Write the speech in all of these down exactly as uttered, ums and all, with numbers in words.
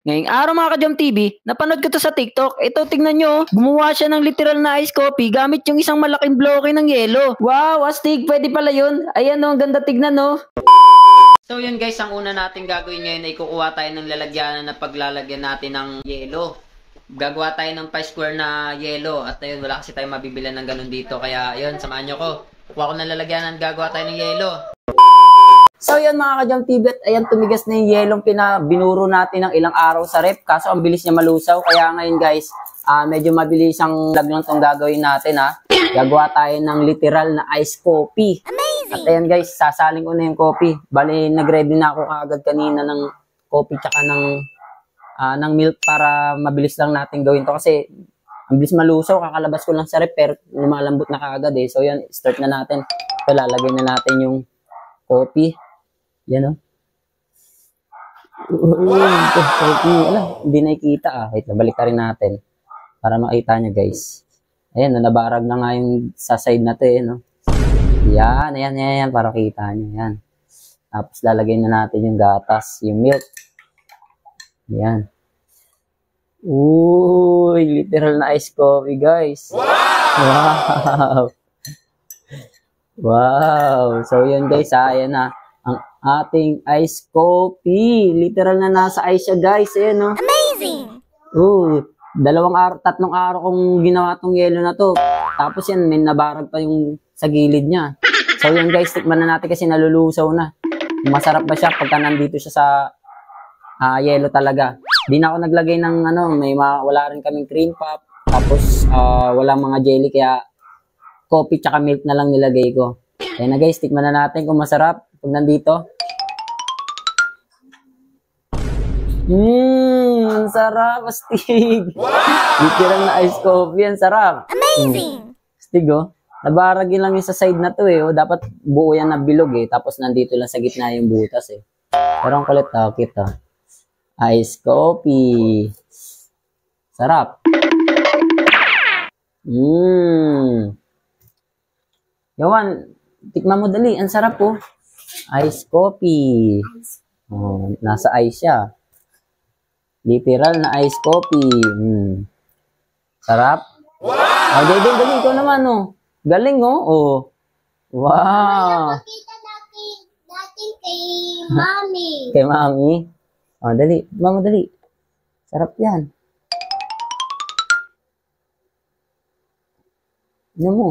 Ngayong araw mga ka-Jam T V, napanood ko to sa TikTok. Ito, tingnan nyo. Gumawa siya ng literal na ice coffee gamit yung isang malaking bloke ng yelo. Wow, astig. Pwede pala yun. Ayan o, ang ganda tignan no. So yun guys, ang una natin gagawin ngayon ay kukuha tayo ng lalagyanan na paglalagyan natin ng yelo. Gagawa tayo ng pie square na yelo. At ayun, wala kasi tayo mabibilan ng ganun dito. Kaya yun, samahan nyo ko. Kuha ko ng lalagyanan, gagawa tayo ng yelo. So yan mga ka-Jam T V, at ayan tumigas na yung yelong pinabinuro natin ng ilang araw sa rep. Kaso ang bilis niya malusaw. Kaya ngayon guys, uh, medyo mabilis ang vlog lang itong gagawin natin ha. Gagawa tayo ng literal na ice coffee. Amazing! At ayan guys, sasaling ko na yung coffee. Bali, nag-ready na ako kaagad kanina ng coffee tsaka ng, uh, ng milk para mabilis lang natin gawin to. Kasi ang bilis malusaw, kakalabas ko lang sa rep pero lumalambot na kaagad eh. So yan, start na natin. So lalagay na natin yung coffee. Yan o. Wow! Ala, hindi nakikita ah. Wait, nabalik ka rin natin. Para makita nyo guys. Ayan, nabarag na nga yung sa side na to eh. No? Yan, ayan, ayan, ayan. Para kita nyo. Yan. Tapos lalagay na natin yung gatas, yung milk. Yan. Uy, literal na ice coffee guys. Wow! Wow! Wow! So yan guys ha, ayan na. Ang ating ice coffee. Literal na nasa ice siya guys. Ayan no. Amazing! Oo. Dalawang araw, tatlong araw kong ginawa tong yelo na to. Tapos yan, may nabarag pa yung sa gilid niya. So yan guys, tikman na natin kasi nalulusaw na. Masarap ba siya pagka nandito siya sa uh, yelo talaga. Di na ako naglagay ng ano, may wala rin kaming cream pop. Tapos uh, walang mga jelly kaya coffee tsaka milk na lang nilagay ko. Ayan na guys, tikman na natin kung masarap. Pag nandito. Mmm, ang sarap, astig. Wow! Literal na ice coffee, ang sarap. Amazing! Mm. Astig oh. Nabaragin lang yung sa side na to eh. Oh. Dapat buo yan na bilog eh. Tapos nandito lang sa gitna yung butas eh. Pero ang kulit ah, kita. Ice coffee. Sarap. Mmm. Yawan, tikman mo dali. Ang sarap oh. Ice coffee. Oh, nasa ice siya. Literal na ice coffee. Hmm. Sarap. Wow! Oh, Jaden, dali. Ikaw naman, oh. Galing, oh. Oh. Wow. Makita natin, natin kay Mami. Kay Mami? Oh, dali. Mama, dali. Sarap yan. Ano mo?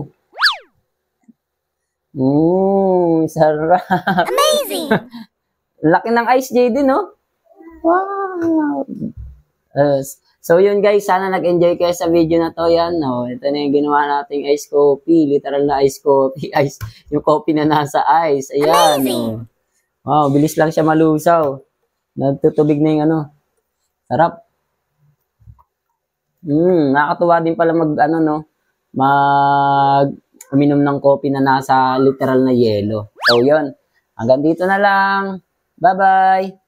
Mmm, sarap. Amazing! Laki ng ice, Jaden, no? Wow! Uh, so, yun guys, sana nag-enjoy kayo sa video na to. Yan, no? Ito na yung ginawa nating ice coffee. Literal na ice coffee. Ice, yung coffee na nasa ice. Ayan, no? Wow, bilis lang siya malusaw. Nagtutubig na yung ano. Sarap. Hmm, nakakatuwa din pala mag, ano, no? Mag... uminom ng coffee na nasa literal na yelo. So, yun. Hanggang dito na lang. Bye-bye!